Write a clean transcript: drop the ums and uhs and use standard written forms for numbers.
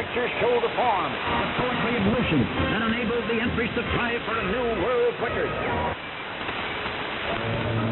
picture show the form, the poetry of motion that enables the Empress to try for a new world record.